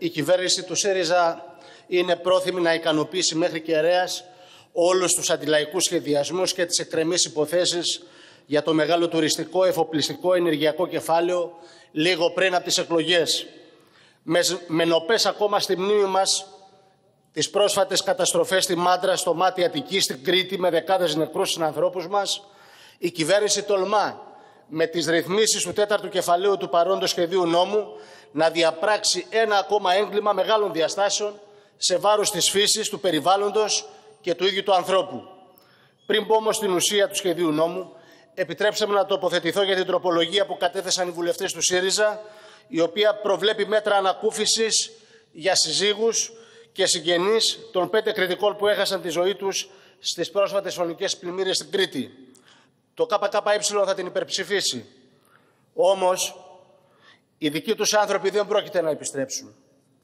η κυβέρνηση του ΣΥΡΙΖΑ είναι πρόθυμη να ικανοποιήσει μέχρι κεραίας όλους τους αντιλαϊκούς σχεδιασμούς και τις εκκρεμείς υποθέσεις για το μεγάλο τουριστικό, εφοπλιστικό, ενεργειακό κεφάλαιο λίγο πριν από τις εκλογές. Με νοπές ακόμα στη μνήμη μας τις πρόσφατες καταστροφές στη Μάντρα, στο Μάτι Αττική, στην Κρήτη, με δεκάδες νεκρούς συνανθρώπους μας, η κυβέρνηση τολμά με τις ρυθμίσεις του 4ου κεφαλαίου του παρόντος σχεδίου νόμου να διαπράξει ένα ακόμα έγκλημα μεγάλων διαστάσεων σε βάρος της φύσης, του περιβάλλοντος και του ίδιου του ανθρώπου. Πριν πω όμως στην ουσία του σχεδίου νόμου, επιτρέψτε μου να τοποθετηθώ για την τροπολογία που κατέθεσαν οι βουλευτές του ΣΥΡΙΖΑ, η οποία προβλέπει μέτρα ανακούφισης για συζύγους και συγγενείς των 5 κριτικών που έχασαν τη ζωή τους στις πρόσφατες φωνικές πλημμύρες στην Κρήτη. Το ΚΚΕ θα την υπερψηφίσει. Όμως, οι δικοί τους άνθρωποι δεν πρόκειται να επιστρέψουν.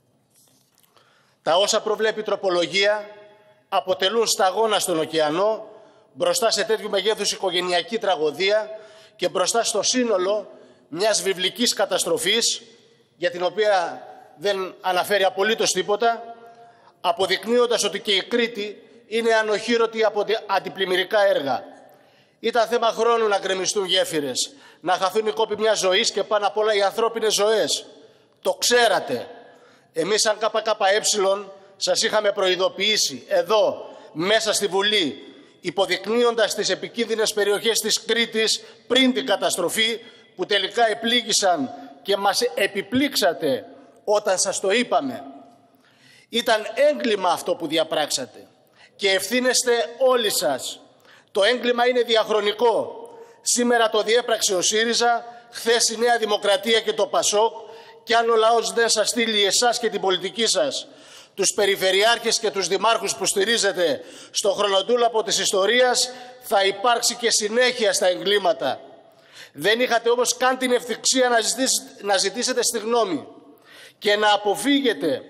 Τα όσα προβλέπει η τροπολογία αποτελούν σταγόνα στον ωκεανό μπροστά σε τέτοιου μεγέθους οικογενειακή τραγωδία και μπροστά στο σύνολο μιας βιβλικής καταστροφής, για την οποία δεν αναφέρει απολύτως τίποτα, αποδεικνύοντας ότι και η Κρήτη είναι ανοχήρωτη από αντιπλημμυρικά έργα. Ήταν θέμα χρόνου να γκρεμιστούν γέφυρες, να χαθούν οι κόποι μιας ζωής και πάνω απ' όλα οι ανθρώπινες ζωές. Το ξέρατε. Εμείς σαν ΚΚΕ σας είχαμε προειδοποιήσει εδώ, μέσα στη Βουλή, υποδεικνύοντας τις επικίνδυνες περιοχές της Κρήτης πριν την καταστροφή, που τελικά επλήγησαν και μας επιπλήξατε όταν σας το είπαμε. Ήταν έγκλημα αυτό που διαπράξατε και ευθύνεστε όλοι σας. Το έγκλημα είναι διαχρονικό. Σήμερα το διέπραξε ο ΣΥΡΙΖΑ, χθες η Νέα Δημοκρατία και το ΠΑΣΟΚ, και αν ο λαός δεν σας στείλει εσάς και την πολιτική σας, τους περιφερειάρχες και τους δημάρχους που στηρίζετε στο χρονοτούλαπο της ιστορίας, θα υπάρξει και συνέχεια στα εγκλήματα. Δεν είχατε όμως καν την ευθυξία να ζητήσετε συγγνώμη και να αποφύγετε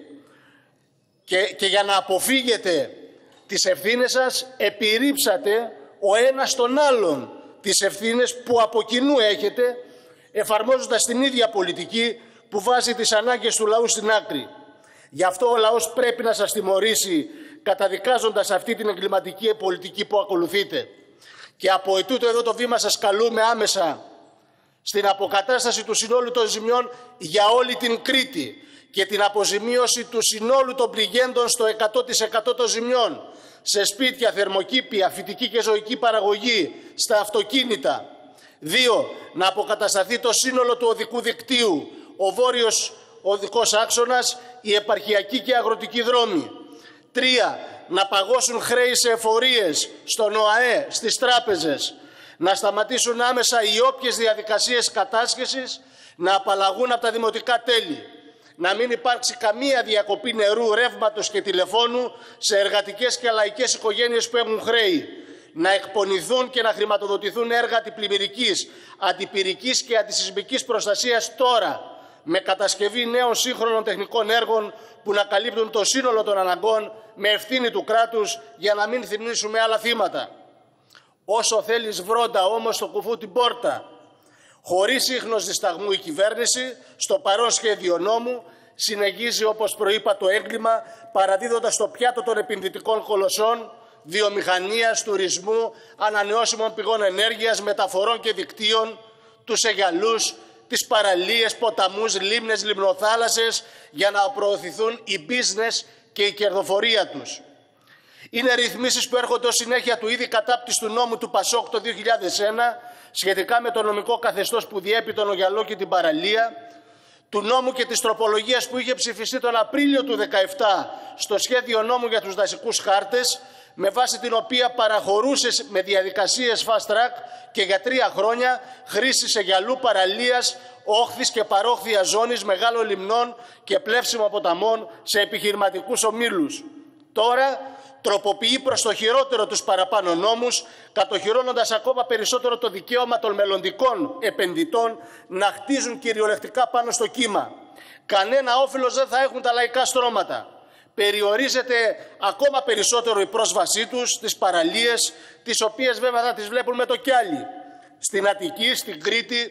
και για να αποφύγετε τις ευθύνες σας επιρρύψατε ο ένας τον άλλον τις ευθύνες που από κοινού έχετε, εφαρμόζοντας την ίδια πολιτική που βάζει τις ανάγκες του λαού στην άκρη. Γι' αυτό ο λαός πρέπει να σας τιμωρήσει, καταδικάζοντας αυτή την εγκληματική πολιτική που ακολουθείτε. Και από ετούτο εδώ το βήμα σας καλούμε άμεσα στην αποκατάσταση του συνόλου των ζημιών για όλη την Κρήτη και την αποζημίωση του συνόλου των πληγέντων στο 100% των ζημιών, σε σπίτια, θερμοκήπια, φυτική και ζωική παραγωγή, στα αυτοκίνητα. 2. Να αποκατασταθεί το σύνολο του οδικού δικτύου, ο βόρειος οδικός άξονας, οι επαρχιακοί και αγροτικοί δρόμοι. 3. Να παγώσουν χρέη σε εφορίες, στον ΟΑΕ, στις τράπεζες. Να σταματήσουν άμεσα οι όποιες διαδικασίες κατάσχεσης, να απαλλαγούν από τα δημοτικά τέλη. Να μην υπάρξει καμία διακοπή νερού, ρεύματος και τηλεφώνου σε εργατικές και λαϊκές οικογένειες που έχουν χρέη. Να εκπονηθούν και να χρηματοδοτηθούν έργα αντιπλημμυρικής, αντιπυρικής και αντισυσμικής προστασίας τώρα, με κατασκευή νέων σύγχρονων τεχνικών έργων που να καλύπτουν το σύνολο των αναγκών με ευθύνη του κράτους, για να μην θυμίσουμε άλλα θύματα. Όσο θέλεις βρόντα όμως στο κουφού την πόρτα. Χωρίς ίχνος δισταγμού η κυβέρνηση, στο παρόν σχέδιο νόμου, συνεχίζει όπως προείπα το έγκλημα, παραδίδοντας στο πιάτο των επενδυτικών κολοσσών, βιομηχανίας, τουρισμού, ανανεώσιμων πηγών ενέργειας, μεταφορών και δικτύων, τους αιγαλούς, τις παραλίες, ποταμούς, λίμνες, λιμνοθάλασσες, για να προωθηθούν οι business και η κερδοφορία τους. Είναι ρυθμίσεις που έρχονται ως συνέχεια του ήδη κατάπτυστου νόμου του ΠΑΣΟΚ το 2001 σχετικά με το νομικό καθεστώς που διέπει τον Ογιαλό και την παραλία, του νόμου και της τροπολογίας που είχε ψηφιστεί τον Απρίλιο του 2017 στο σχέδιο νόμου για τους δασικούς χάρτες, με βάση την οποία παραχωρούσε με διαδικασίες fast track και για 3 χρόνια χρήση αιγαλού, παραλίας, όχθης και παρόχθια ζώνης μεγάλων λιμνών και πλεύσιμων ποταμών σε επιχειρηματικούς ομίλους. Τώρα τροποποιεί προς το χειρότερο τους παραπάνω νόμους, κατοχυρώνοντας ακόμα περισσότερο το δικαίωμα των μελλοντικών επενδυτών να χτίζουν κυριολεκτικά πάνω στο κύμα. Κανένα όφελος δεν θα έχουν τα λαϊκά στρώματα. Περιορίζεται ακόμα περισσότερο η πρόσβασή τους στις παραλίες, τις οποίες βέβαια θα τις βλέπουν με το κιάλι. Στην Αττική, στην Κρήτη,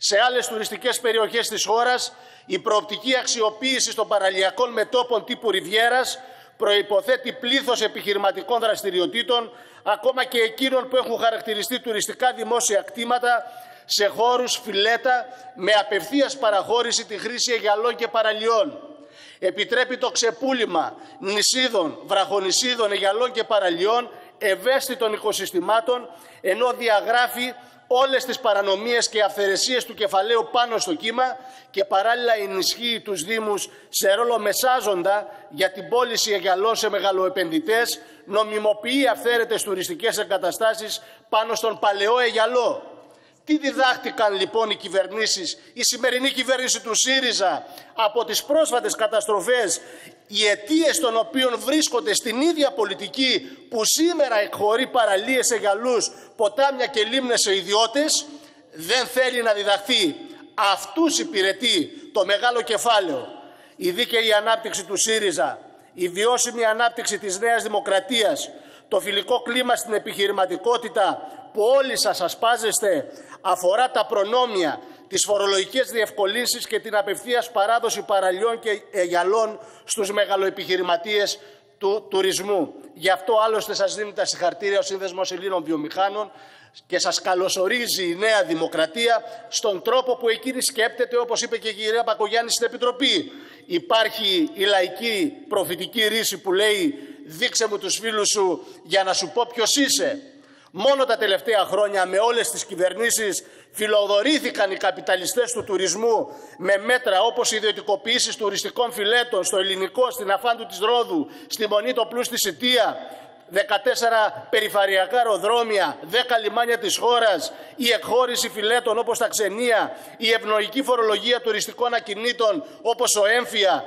Σε άλλες τουριστικές περιοχές της χώρας, η προοπτική αξιοποίηση των παραλιακών μετώπων τύπου Ριβιέρας προϋποθέτει πλήθος επιχειρηματικών δραστηριοτήτων, ακόμα και εκείνων που έχουν χαρακτηριστεί τουριστικά δημόσια κτήματα, σε χώρους φιλέτα με απευθείας παραχώρηση τη χρήση αιγαλών και παραλιών. Επιτρέπει το ξεπούλημα νησίδων, βραχονησίδων, αιγαλών και παραλιών ευαίσθητων οικοσυστημάτων, ενώ διαγράφει όλες τις παρανομίες και αυθαιρεσίες του κεφαλαίου πάνω στο κύμα και παράλληλα ενισχύει τους Δήμους σε ρόλο μεσάζοντα για την πώληση αιγαλών σε μεγαλοεπενδυτές, νομιμοποιεί αυθαίρετες τουριστικές εγκαταστάσεις πάνω στον παλαιό αιγαλό. Τι διδάχτηκαν λοιπόν οι κυβερνήσεις, η σημερινή κυβέρνηση του ΣΥΡΙΖΑ από τις πρόσφατες καταστροφές, οι αιτίες των οποίων βρίσκονται στην ίδια πολιτική που σήμερα εκχωρεί παραλίες, αιγαλούς, ποτάμια και λίμνες σε ιδιώτες? Δεν θέλει να διδαχθεί. Αυτούς υπηρετεί το μεγάλο κεφάλαιο. Η δίκαιη ανάπτυξη του ΣΥΡΙΖΑ, η βιώσιμη ανάπτυξη της Νέας Δημοκρατίας, το φιλικό κλίμα στην επιχειρηματικότητα που όλοι σας ασπάζεστε αφορά τα προνόμια, τις φορολογικές διευκολύνσεις και την απευθείας παράδοση παραλιών και αιγαλών στους μεγαλοεπιχειρηματίες του τουρισμού. Γι' αυτό άλλωστε σας δίνει τα συγχαρητήρια ο Σύνδεσμος Ελλήνων Βιομηχάνων και σας καλωσορίζει η Νέα Δημοκρατία στον τρόπο που εκείνη σκέπτεται, όπως είπε και η κυρία Μπακογιάννη στην Επιτροπή. Υπάρχει η λαϊκή προφητική ρίση που λέει «Δείξε μου τους φίλους σου για να σου πω ποιος είσαι». Μόνο τα τελευταία χρόνια με όλες τις κυβερνήσεις φιλοδορήθηκαν οι καπιταλιστές του τουρισμού με μέτρα όπως οι ιδιωτικοποιήσεις τουριστικών φιλέτων στο Ελληνικό, στην Αφάντου της Ρόδου, στη Μονή το Πλούς στη Σιτία, 14 περιφερειακά αεροδρόμια, 10 λιμάνια της χώρας, η εκχώρηση φιλέτων όπως τα Ξενία, η ευνοϊκή φορολογία τουριστικών ακινήτων όπως ο Έμφυα,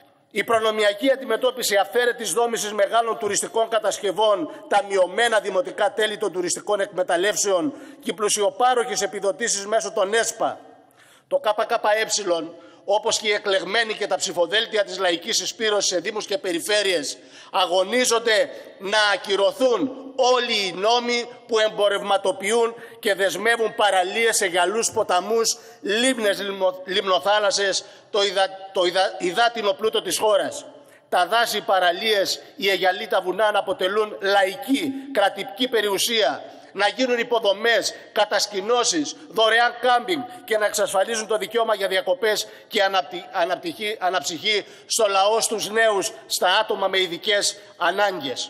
η προνομιακή αντιμετώπιση αυθαίρετης δόμησης μεγάλων τουριστικών κατασκευών, τα μειωμένα δημοτικά τέλη των τουριστικών εκμεταλλεύσεων και οι πλουσιοπάροχες επιδοτήσεις μέσω των ΕΣΠΑ. Το ΚΚΕ, όπως και οι εκλεγμένοι και τα ψηφοδέλτια της λαϊκής συσπήρωσης σε δήμους και περιφέρειες, αγωνίζονται να ακυρωθούν όλοι οι νόμοι που εμπορευματοποιούν και δεσμεύουν παραλίες, αιγαλούς, ποταμούς, λίμνες, λιμνοθάλασσες, το υδάτινο πλούτο της χώρας. Τα δάση, οι παραλίες, οι αιγαλοί, τα βουνά να αποτελούν λαϊκή, κρατική περιουσία, να γίνουν υποδομές, κατασκηνώσεις, δωρεάν κάμπινγκ και να εξασφαλίζουν το δικαίωμα για διακοπές και αναψυχή στο λαό, στους νέους, στα άτομα με ειδικές ανάγκες.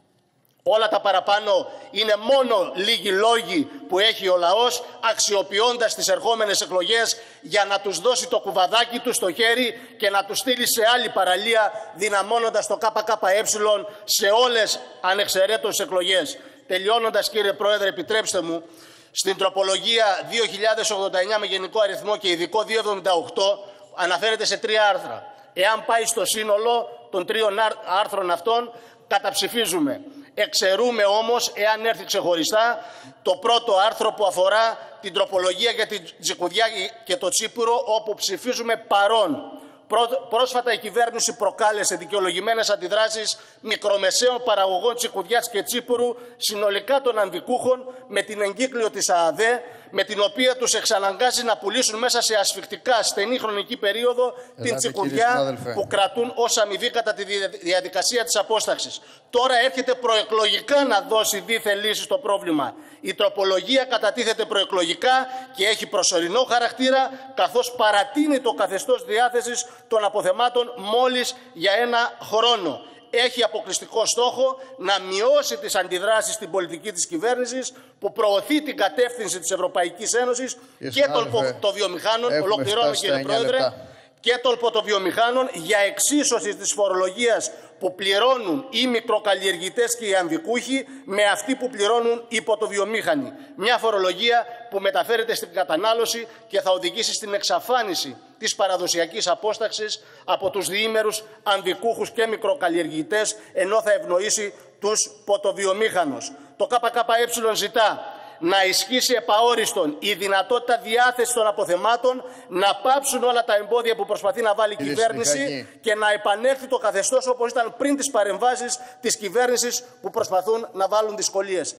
Όλα τα παραπάνω είναι μόνο λίγοι λόγοι που έχει ο λαός, αξιοποιώντας τις ερχόμενες εκλογές για να τους δώσει το κουβαδάκι του στο χέρι και να τους στείλει σε άλλη παραλία, δυναμώνοντας το ΚΚΕ σε όλες ανεξαιρέτως εκλογές. Τελειώνοντας, κύριε Πρόεδρε, επιτρέψτε μου, στην τροπολογία 2089 με γενικό αριθμό και ειδικό 278 αναφέρεται σε 3 άρθρα. Εάν πάει στο σύνολο των 3 άρθρων αυτών, καταψηφίζουμε. Εξαιρούμε όμως, εάν έρθει ξεχωριστά, το πρώτο άρθρο που αφορά την τροπολογία για την Τζικουδιά και το Τσίπουρο, όπου ψηφίζουμε παρόν. Πρόσφατα η κυβέρνηση προκάλεσε δικαιολογημένες αντιδράσεις μικρομεσαίων παραγωγών Τσικουδιάς και Τσίπουρου, συνολικά των ανδικούχων, με την εγκύκλιο της ΑΑΔΕ, με την οποία τους εξαναγκάζει να πουλήσουν μέσα σε ασφικτικά στενή χρονική περίοδο την Τσικουδιά που κρατούν ως αμοιβή κατά τη διαδικασία της απόσταξης. Τώρα έρχεται προεκλογικά να δώσει δίθεν λύση στο πρόβλημα. Η τροπολογία κατατίθεται προεκλογικά και έχει προσωρινό χαρακτήρα, καθώς παρατείνει το καθεστώς διάθεσης των αποθεμάτων μόλις για 1 χρόνο. Έχει αποκλειστικό στόχο να μειώσει τις αντιδράσεις στην πολιτική της κυβέρνησης που προωθεί την κατεύθυνση της Ευρωπαϊκής Ένωσης και των βιομηχάνων, ολοκληρώνω κύριε Πρόεδρε, και των ποτοβιομηχάνων για εξίσωση της φορολογίας που πληρώνουν οι μικροκαλλιεργητές και οι ανδικούχοι με αυτή που πληρώνουν οι ποτοβιομήχανοι. Μια φορολογία που μεταφέρεται στην κατανάλωση και θα οδηγήσει στην εξαφάνιση της παραδοσιακής απόσταξης από τους διήμερους ανδικούχους και μικροκαλλιεργητές, ενώ θα ευνοήσει τους ποτοβιομήχανους. Το ΚΚΕ ζητά να ισχύσει επαόριστον η δυνατότητα διάθεσης των αποθεμάτων, να πάψουν όλα τα εμπόδια που προσπαθεί να βάλει η κυβέρνηση και να επανέλθει το καθεστώς όπως ήταν πριν τις παρεμβάσεις της κυβέρνησης που προσπαθούν να βάλουν δυσκολίες.